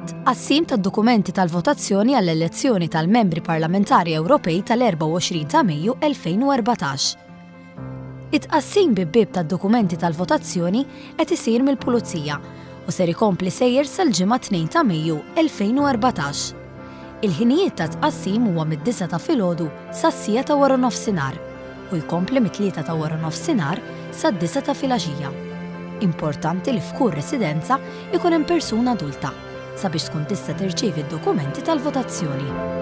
Tqassim tad-dokumenti tal-votazzjoni għall-elezzjoni tal-membri parlamentari Ewropej tal-24 ta' Mejju 2014. It-tqassim bib-bieb tad-dokumenti tal-votazzjoni qed isir mill-Pulizija u ser ikompli sejjer sal-ġimgħa 2 ta' Mejju 2014. Il-ħinijiet ta' tqassim huwa mid-9 ta' filgħodu sas-sija ta' wara nofsinhar u jkompli mit-3 ta' wara nofsinhar sad-9 ta' filgħaxija. Importanti li f'kull residenza ikun hemm persuna adulta sabiex tkun tista' tirċievi d-dokumenti tal-votazzjoni.